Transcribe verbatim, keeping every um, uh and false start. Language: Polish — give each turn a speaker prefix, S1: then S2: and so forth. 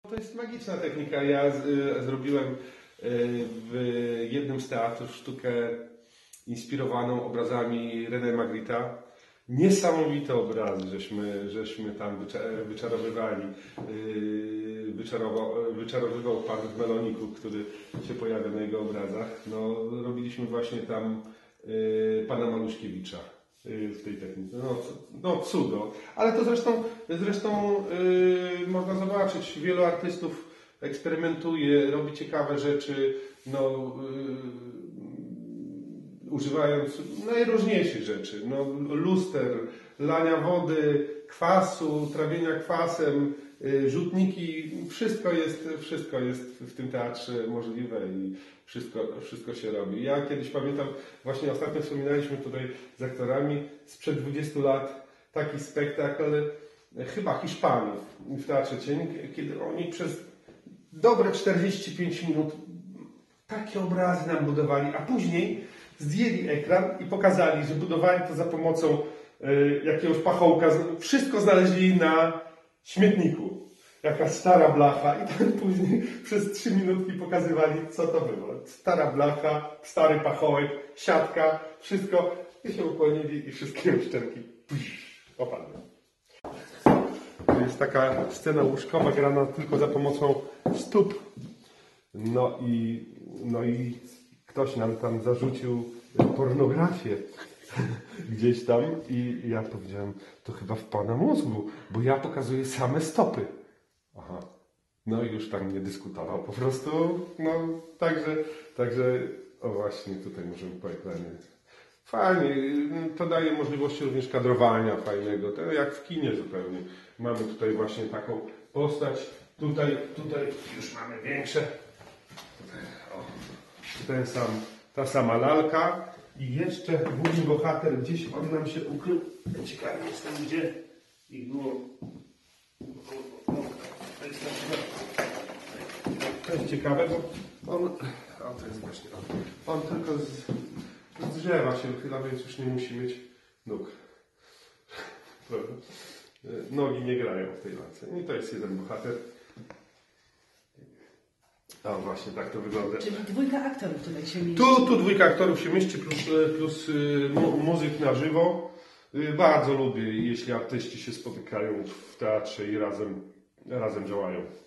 S1: To jest magiczna technika. Ja z, y, zrobiłem y, w jednym z teatrów sztukę inspirowaną obrazami René Magritta. Niesamowite obrazy, żeśmy, żeśmy tam wyczarowywali. Yy, wyczarował, wyczarowywał pan w Meloniku, który się pojawia na jego obrazach. No, robiliśmy właśnie tam yy, pana Maluszkiewicza yy, w tej technice. No, no cudo. Ale to zresztą, zresztą yy, można zobaczyć, wielu artystów eksperymentuje, robi ciekawe rzeczy. No, yy, używając najróżniejszych rzeczy, no, luster, lania wody, kwasu, trawienia kwasem, rzutniki, wszystko jest, wszystko jest w tym teatrze możliwe i wszystko, wszystko się robi. Ja kiedyś pamiętam, właśnie ostatnio wspominaliśmy tutaj z aktorami sprzed dwudziestu lat taki spektakl chyba Hiszpanów w Teatrze Cień, kiedy oni przez dobre czterdzieści pięć minut takie obrazy nam budowali, a później zdjęli ekran i pokazali, że budowali to za pomocą y, jakiegoś pachołka. Wszystko znaleźli na śmietniku. Jakaś stara blacha i tam później przez trzy minutki pokazywali, co to było. Stara blacha, stary pachołek, siatka, wszystko. I się ukłonili i wszystkie uszczelki opadły. To jest taka scena łóżkowa grana tylko za pomocą stóp. No i, no i ktoś nam tam zarzucił pornografię gdzieś tam i ja powiedziałem, to chyba w pana mózgu, bo ja pokazuję same stopy. Aha. No i już tam nie dyskutował po prostu. No, także, także, o właśnie, tutaj możemy po ekranie. Fajnie, to daje możliwość również kadrowania fajnego, to jak w kinie zupełnie. Mamy tutaj właśnie taką postać, tutaj, tutaj już mamy większe. Tutaj, o, ten sam, ta sama lalka i jeszcze główny bohater, gdzieś on nam się ukrył. Ciekawy jestem, gdzie ich było. To jest ciekawe, bo on, o, to jest właśnie, on, on tylko z, z drzewa się uchyla, więc już nie musi mieć nóg. Nogi nie grają w tej lalce. I to jest jeden bohater. O, właśnie tak to wygląda.
S2: Czyli dwójka aktorów tutaj się mieści.
S1: Tu, tu dwójka aktorów się mieści, plus, plus mu, muzyk na żywo. Bardzo lubię, jeśli artyści się spotykają w teatrze i razem, razem działają.